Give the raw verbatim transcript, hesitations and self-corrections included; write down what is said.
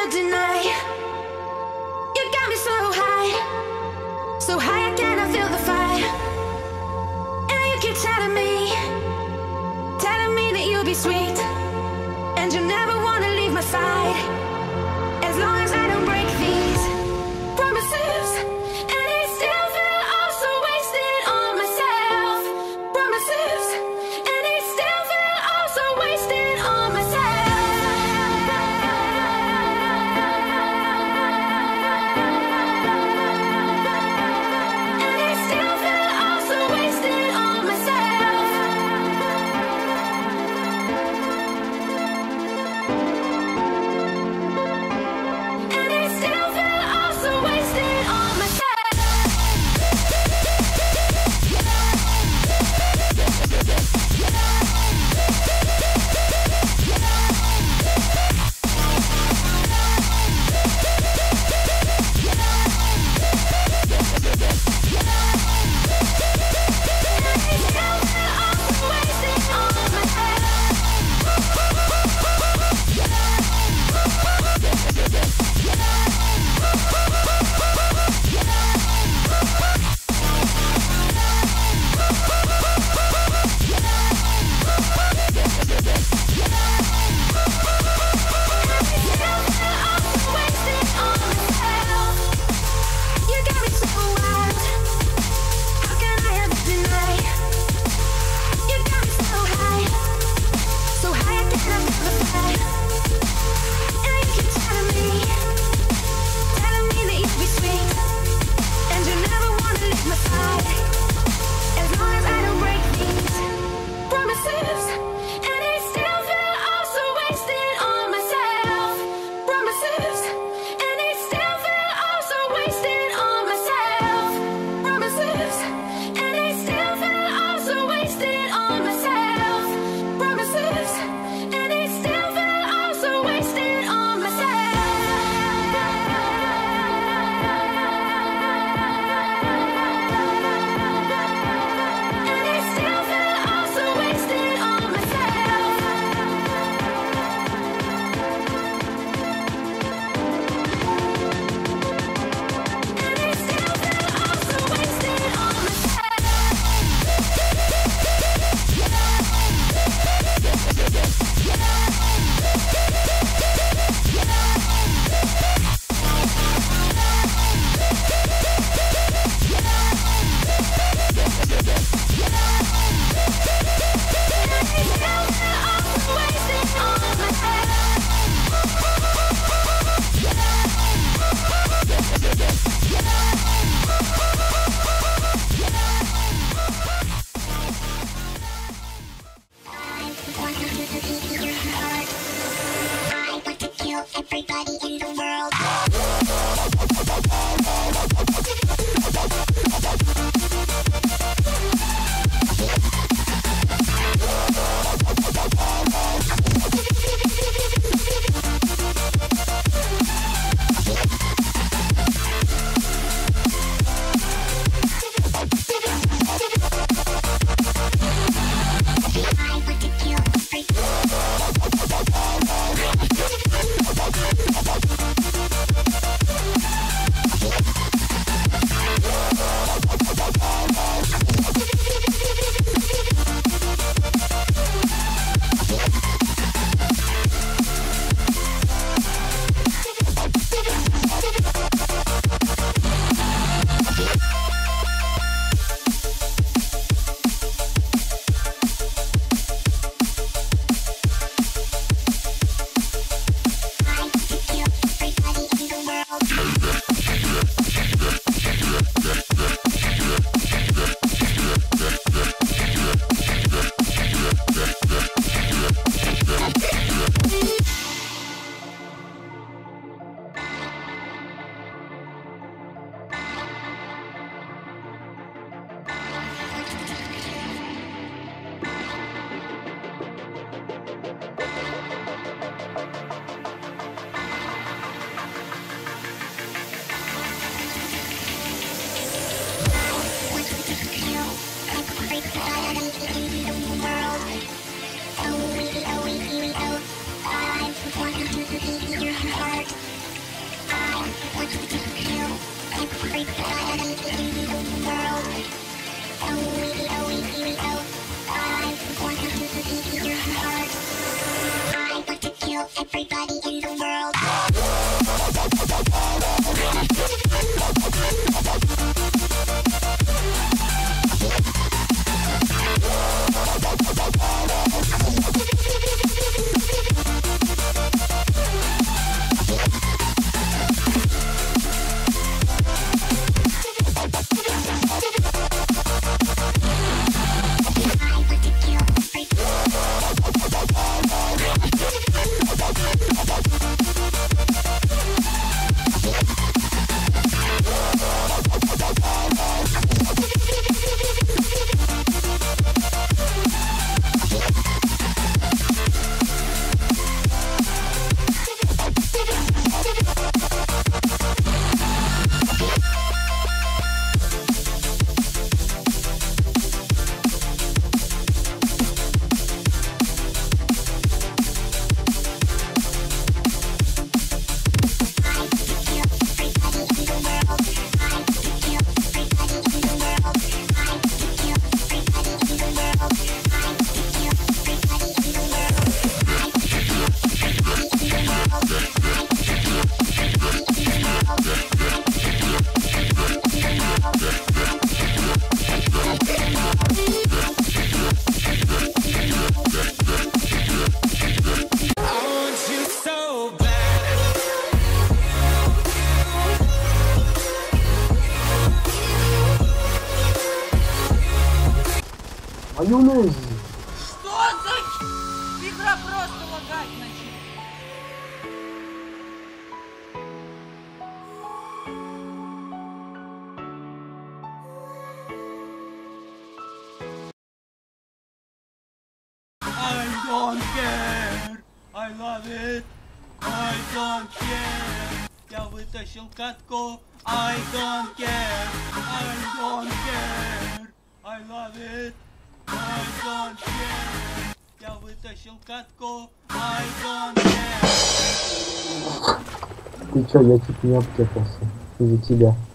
ever deny. You got me so high, so high I cannot feel the fire. And you keep telling me, telling me that you'll be sweet, and you never wanna leave my side, as long as I don't break these promises. And I still feel oh so wasted on myself. Promises, and I still feel oh so wasted on myself. And I still feel oh so wasted on myself. And I still feel oh so wasted on myself. You got me so wild. How can I ever deny? You got me so high, so high I cannot feel the fire. And you keep telling me, telling me that you'll be sweet, and you never wanna leave my side, as long as I don't break these promises. And I still feel oh so wasted on myself. Promises, and I still feel oh so wasted on myself. Promises, and I still feel oh so wasted on myself. Promises, and I still feel oh so wasted on myself. And I still feel oh so wasted on myself. And I still feel oh so wasted on myself. Everybody in the world. I want to kill Your heart. Майонез! Что за... Игра просто лагать начала. I don't care. I love it. I don't care. Я вытащил катку. I don't care. I don't care. I love it. I don't care. Я вытащил катку. I don't care. Ты чё, я чуть не обтекался из-за тебя.